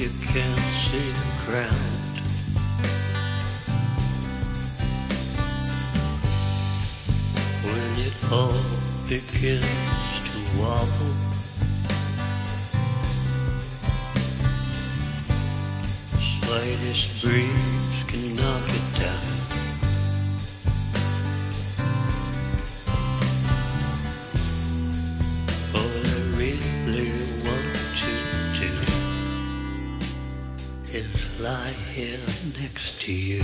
you can't see the ground. When it all begins to wobble, slightest breeze can knock it down. All I really want to do is lie here next to you.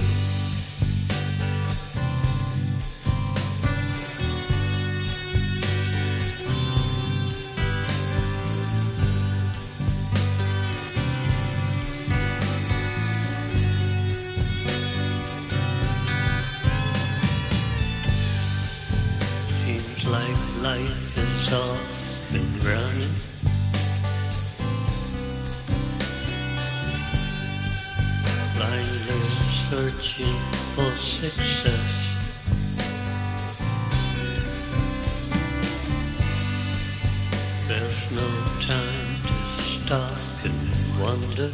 Seems like life is off and running. Blindly searching for success. There's no time to stop and wonder.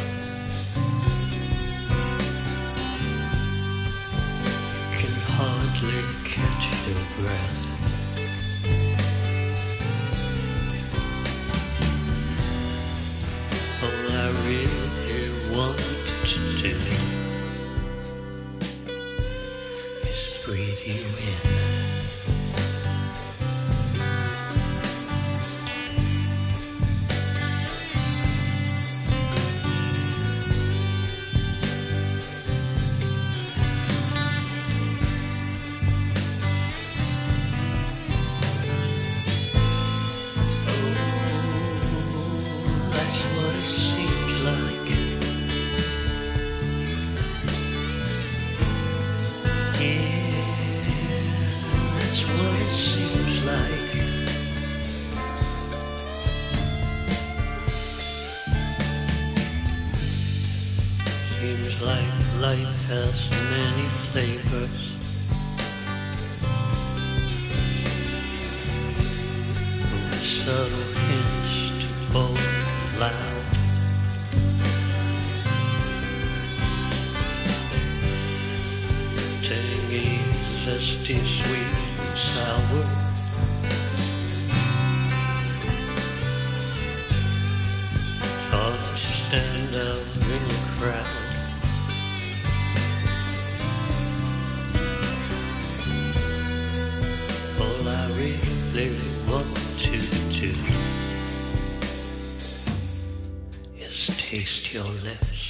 Can hardly catch your breath. All I really want to do is breathe you in. Seems like life has many flavors. With subtle hints to bold loud. Tangy, zesty, sweet, and sour. Hard to stand out in a crowd. All I really want to do is taste your lips.